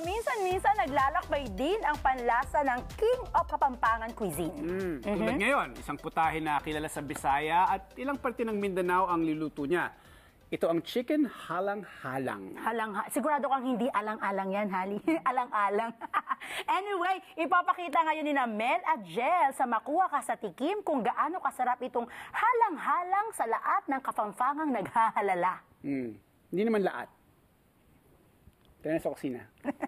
paminsan-minsan naglalakbay din ang panlasa ng King of Kapampangan cuisine. Tulad ngayon, isang putahe na kilala sa Bisaya at ilang parte ng Mindanao ang liluto niya. Ito ang chicken halang halang. Sigurado kang hindi alang-alang yan, Hali. Alang-alang. Anyway, ipapakita ngayon ni Mel at Jel sa Makuha Ka sa Tikim kung gaano kasarap itong halang-halang sa lahat ng kapampangang naghahalala. Hindi naman lahat. Tara na sa kusina.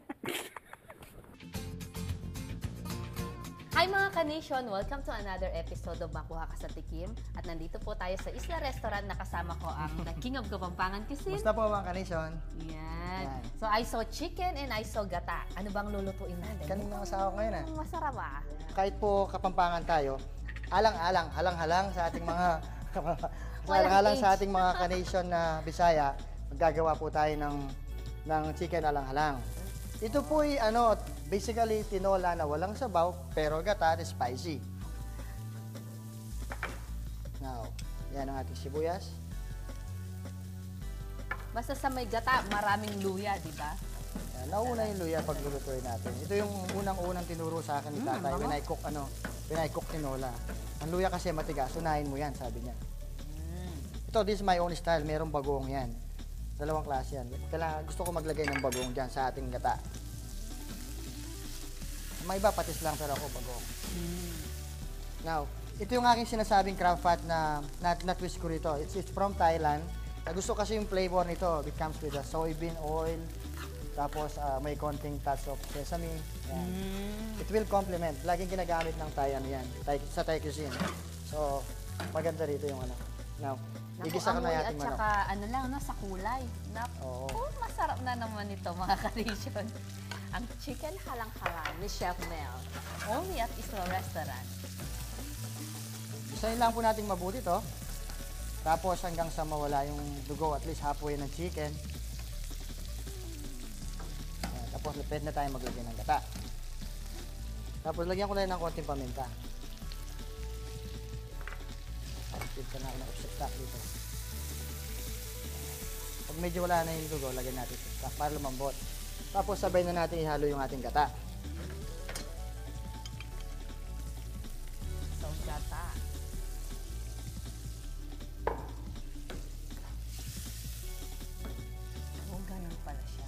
Hi mga ka-nation! Welcome to another episode of Makuha Ka sa Tikim. At nandito po tayo sa Isla Restaurant na kasama ko ang The King of Kapampangan Cuisine. Musta po mga ka-nation? Yan. So I saw chicken and I saw gata. Ano bang lulutuin natin? Kanina asawa ko ngayon ah. Masarap ah. Kahit po Kapampangan tayo, alang-alang, halang-halang sa ating mga alang-alang sa ating mga ka-nation na Bisaya, maggagawa po tayo ng chicken alang-halang. Ito po ay basically tinola na walang sabaw pero gata at spicy. Now, yan ang ating sibuyas. Basta sa may gata, maraming luya, di ba? Nauna yung luya pag lulutuin natin. Ito yung unang-unang tinuro sa akin ni tatay when I cook tinola. Ang luya kasi matigas, unahin mo yan, sabi niya. Ito, this is my own style. Merong bagoong yan. Dalawang klase yan. Gusto ko maglagay ng bagoong dyan sa ating gata. May iba, patis lang, pero ako bagoong. Now, ito yung aking sinasabing crab fat na twist ko rito. It's from Thailand. Gusto kasi yung flavor nito. It comes with a soybean oil. Tapos may konting touch of sesame. Yan. It will complement. Laging ginagamit ng Thai yan. Sa Thai cuisine. So, maganda rito yung Now, igisa ko na yating manok. At saka sa kulay. Naku, masarap na naman ito mga ka-nation. Ang chicken halang-halang ni Chef Mel. Only at Isla Restaurant. Isayin lang po natin mabuti to. Tapos hanggang sa mawala yung dugo, at least halfway ng chicken. Ayan, tapos pwede na tayo maglagay ng gata. Tapos lagyan ko na ng konting paminta. Pwede na ako ng stock dito. Pag medyo wala na yung dugo, lagyan natin sa stock para lumambot. Tapos sabay na natin ihalo yung ating gata. So, gata. Oh, ganun pala siya.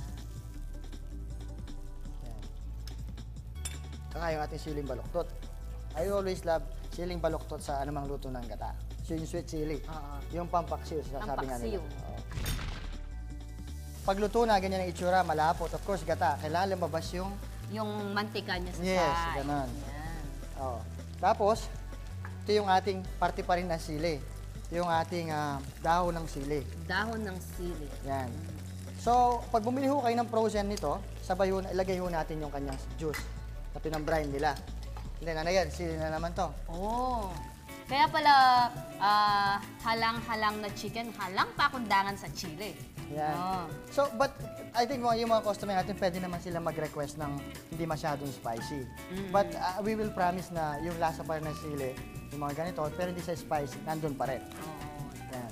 Yan. Saka yung ating siling baluktot. I always love siling baluktot sa anumang luto ng gata. So, yung sweet chili. Yung pampaksiw, sabi nga nila. Pagluto na, ganyan ang itsura, malapot. Of course, gata. Kailangan lumabas yung mantika niya sa yes, side. ganun. Tapos, ito yung ating parte pa rin ng sili. Ito yung ating dahon ng sili. Dahon ng sili. Yan. So, pag bumili ho kayo ng frozen nito, sabay ho, ilagay ho natin yung kanyang juice na pinambrine nila. Then, yan, sili na naman to. Oh. Kaya pala, halang-halang na chicken, halang pakundangan sa chili. Yan. So, but I think yung mga customer natin, pwede naman sila mag-request ng hindi masyadong spicy. But we will promise na yung lasa pa rin ng sili, yung mga ganito, pero hindi sa spicy, nandun pa rin. Yan.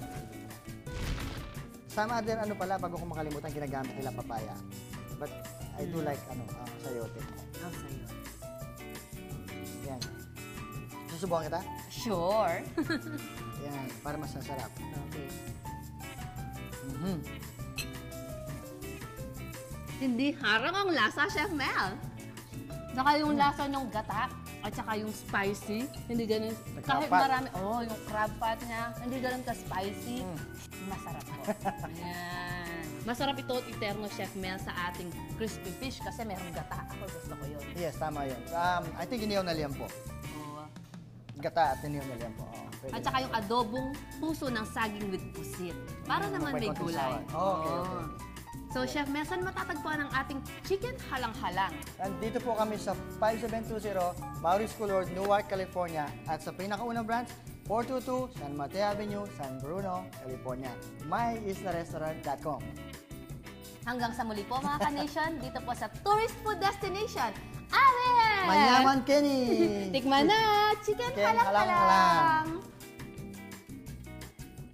Sama din, pala, bago ko makalimutan, ginagamit nila papaya. But I do like, sayote. Sayote. Yan. Susubukan kita? Sure. Yan, para mas masarap. Okay. Hindi harang ang lasa, Chef Mel. Saka yung lasa ng gata at saka yung spicy, hindi ganun. Kahit marami, yung crab pot niya, hindi ganun ka-spicy. Masarap po. Ayan. Masarap ito at iterno, Chef Mel, sa ating crispy fish kasi merong gata. Ako gusto ko yun. Yes, tama yun. I think iniyaw na liyan po. Gata at iniyaw na liyan po. At saka yung adobong puso ng saging with pusit. Para naman may gulay. Okay. So, Chef Mel, saan matatagpuan ang ating chicken halang-halang? Dito po kami sa 5720 Maurice Coulord, Newark, California. At sa pinakaunang branch, 422 San Mateo Avenue, San Bruno, California. myislarestaurant.com. Hanggang sa muli po mga ka-nation, dito po sa tourist food destination, Amen! Manyaman Kenny! Tikman na! Chicken halang-halang!